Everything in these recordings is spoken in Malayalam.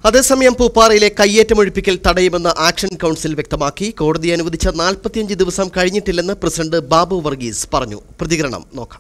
അതേസമയം പൂപ്പാറയിലെ കയ്യേറ്റമൊഴിപ്പിക്കൽ തടയുമെന്ന് ആക്ഷൻ കൗൺസിൽ വ്യക്തമാക്കി. കോടതി അനുവദിച്ച 45 ദിവസം കഴിഞ്ഞിട്ടില്ലെന്ന് പ്രസിഡന്റ് ബാബു വർഗീസ് പറഞ്ഞു. പ്രതികരണം നോക്കാം.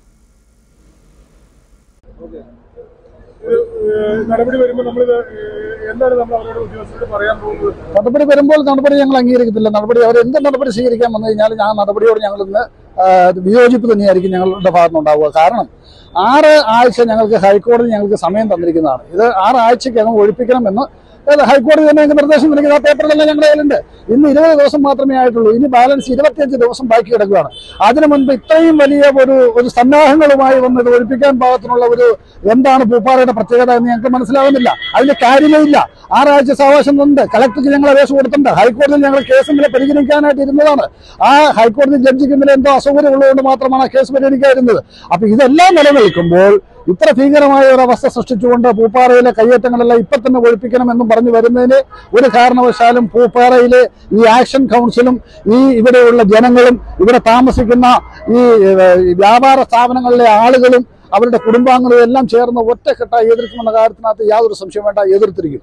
നടപടി വരുമ്പോൾ എന്താണ് നമ്മൾ അവരോട് ഉദ്യോഗസ്ഥരോട് പറയാൻ പോകുന്നത്? നടപടി വരുമ്പോൾ നടപടി ഞങ്ങൾ അംഗീകരിക്കത്തില്ല. നടപടി അവർ എന്ത് നടപടി സ്വീകരിക്കാൻ വന്നു കഴിഞ്ഞാൽ ആ നടപടിയോട് ഞങ്ങൾ ഇന്ന് വിയോജിപ്പ് തന്നെയായിരിക്കും ഞങ്ങളുടെ ഭാഗത്തുനിന്നുണ്ടാവുക. കാരണം 6 ആഴ്ച ഞങ്ങൾക്ക് ഹൈക്കോടതി ഞങ്ങൾക്ക് സമയം തന്നിരിക്കുന്നതാണ്. ഇത് 6 ആഴ്ചക്കകം ഒഴിപ്പിക്കണമെന്ന് ഹൈക്കോടതി തന്നെ ഞങ്ങൾക്ക് നിർദ്ദേശം നൽകുന്ന ആ പേപ്പറിലെല്ലാം ഞങ്ങളുടെ കയ്യിലുണ്ട്. ഇന്ന് 20 ദിവസം മാത്രമേ ആയിട്ടുള്ളൂ. ഇനി ബാലൻസ് 25 ദിവസം ബാക്കി കിടക്കുകയാണ്. അതിനു മുൻപ് ഇത്രയും വലിയ ഒരു സന്നാഹങ്ങളുമായി വന്നത് ഒഴിപ്പിക്കാൻ പാകത്തിനുള്ള എന്താണ് പൂപ്പാറയുടെ പ്രത്യേകത എന്ന് ഞങ്ങൾക്ക് മനസ്സിലാവുന്നില്ല. അതിന്റെ കാര്യമേ ഇല്ല. 6 ആഴ്ച സാവകാശം ഉണ്ട്. കളക്ടർക്ക് ഞങ്ങൾ അപേക്ഷ കൊടുത്തിട്ടുണ്ട്. ഹൈക്കോടതിയിൽ ഞങ്ങൾ കേസ് ഇന്നലെ പരിഗണിക്കാനായിട്ട് ഇരുന്നതാണ്. ആ ഹൈക്കോടതി ജഡ്ജിക്ക് ഇന്നലെ എന്തോ അസൗകര്യം ഉള്ളതുകൊണ്ട് മാത്രമാണ് ആ കേസ് പരിഗണിക്കാതിരുന്നത്. അപ്പൊ ഇതെല്ലാം നിലനിൽക്കുമ്പോൾ ഇത്ര ഭീകരമായ ഒരു അവസ്ഥ സൃഷ്ടിച്ചുകൊണ്ട് പൂപ്പാറയിലെ കയ്യേറ്റങ്ങളെല്ലാം ഇപ്പൊ തന്നെ ഒഴിപ്പിക്കണമെന്നും പറഞ്ഞു വരുന്നതിന് ഒരു കാരണവശാലും പൂപ്പാറയിലെ ഈ ആക്ഷൻ കൗൺസിലും ഇവിടെയുള്ള ജനങ്ങളും ഇവിടെ താമസിക്കുന്ന ഈ വ്യാപാര സ്ഥാപനങ്ങളിലെ ആളുകളും അവരുടെ കുടുംബാംഗങ്ങളും എല്ലാം ചേർന്ന് ഒറ്റക്കെട്ടായി എതിർക്കുമെന്ന കാര്യത്തിനകത്ത് യാതൊരു സംശയം വേണ്ട, എതിർത്തിരിക്കും.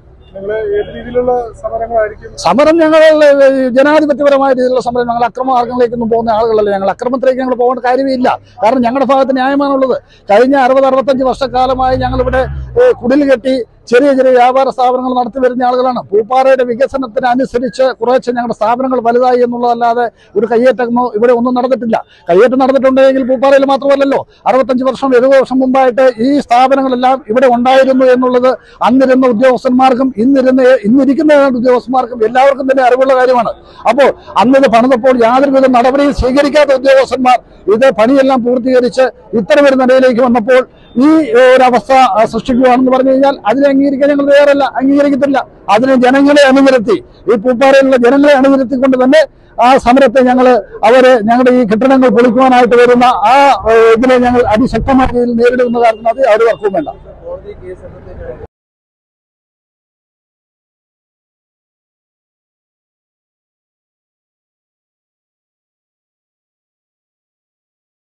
സമരം ഞങ്ങൾ ജനാധിപത്യപരമായ രീതിയിലുള്ള സമരം. ഞങ്ങൾ അക്രമമാർഗങ്ങളിലേക്കൊന്നും പോകുന്ന ആളുകളല്ല. ഞങ്ങൾ അക്രമത്തിലേക്ക് ഞങ്ങൾ പോകേണ്ട കാര്യമേ ഇല്ല. കാരണം ഞങ്ങളുടെ ഭാഗത്ത് ന്യായമാണുള്ളത്. കഴിഞ്ഞ 60-65 വർഷക്കാലമായി ഞങ്ങളിവിടെ കുടിൽ കെട്ടി ചെറിയ ചെറിയ വ്യാപാര സ്ഥാപനങ്ങൾ നടത്തി വരുന്ന ആളുകളാണ്. പൂപ്പാറയുടെ വികസനത്തിനനുസരിച്ച് കുറേശ്ശെ ഞങ്ങളുടെ സ്ഥാപനങ്ങൾ വലുതായി എന്നുള്ളതല്ലാതെ ഒരു കയ്യേറ്റമോ ഇവിടെ ഒന്നും നടന്നിട്ടില്ല. കയ്യേറ്റം നടന്നിട്ടുണ്ടെങ്കിൽ പൂപ്പാറയിൽ മാത്രമല്ലല്ലോ, 65 വർഷം 70 വർഷം മുമ്പായിട്ട് ഈ സ്ഥാപനങ്ങളെല്ലാം ഇവിടെ ഉണ്ടായിരുന്നു എന്നുള്ളത് അന്നിരുന്ന ഉദ്യോഗസ്ഥന്മാർക്കും ഇന്നിരിക്കുന്ന ഉദ്യോഗസ്ഥന്മാർക്കും എല്ലാവർക്കും തന്നെ അറിവുള്ള കാര്യമാണ്. അപ്പോൾ അന്നിത് പണിതപ്പോൾ യാതൊരുവിധ നടപടിയും സ്വീകരിക്കാത്ത ഉദ്യോഗസ്ഥന്മാർ ഇത് പണിയെല്ലാം പൂർത്തീകരിച്ച് ഇത്തരമൊരു നിലയിലേക്ക് വന്നപ്പോൾ ഈ ഒരവസ്ഥ സൃഷ്ടിക്കുകയാണെന്ന് പറഞ്ഞു കഴിഞ്ഞാൽ അതിനെ അംഗീകരിക്കാൻ ഞങ്ങൾ തയ്യാറല്ല, അംഗീകരിക്കത്തില്ല. അതിനെ ജനങ്ങളെ അണിനിരത്തി, ഈ പൂപ്പാറയിലുള്ള ജനങ്ങളെ അണിനിരത്തിക്കൊണ്ട് തന്നെ ആ സമരത്തെ ഞങ്ങളുടെ ഈ കെട്ടിടങ്ങൾ പൊളിക്കുവാനായിട്ട് വരുന്ന ഇതിനെ ഞങ്ങൾ അതിശക്തമായ രീതിയിൽ നേരിടുന്ന കാര്യത്തിനകത്ത് അവർ വർക്കവും വേണ്ട.